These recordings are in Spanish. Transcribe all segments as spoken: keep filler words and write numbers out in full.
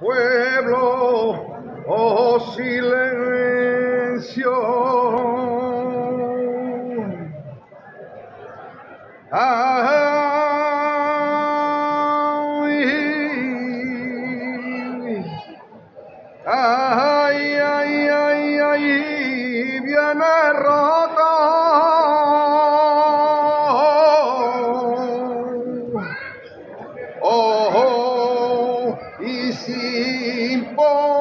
pueblo, oh silencio. Ay, ay, ay, ay, ay, viene rota. Oh, y sin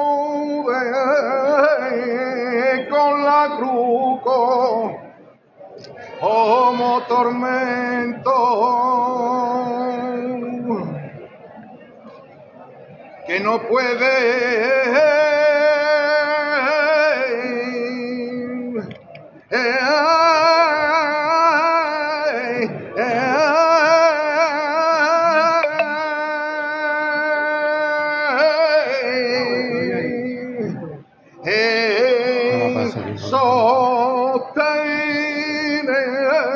poder con la cruco, como tormento, que no puede sostiene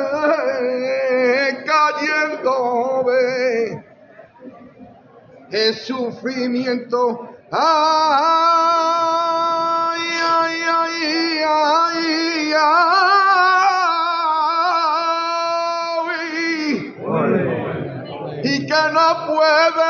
cayendo de el sufrimiento. Ay, ay, ay, ay, ay, y que no puede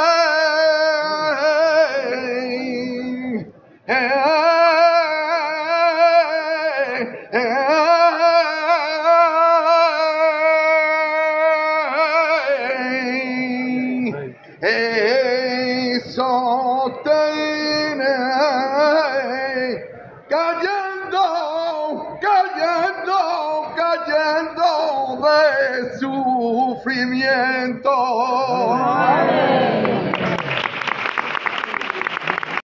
sostiene cayendo, cayendo, cayendo de sufrimiento.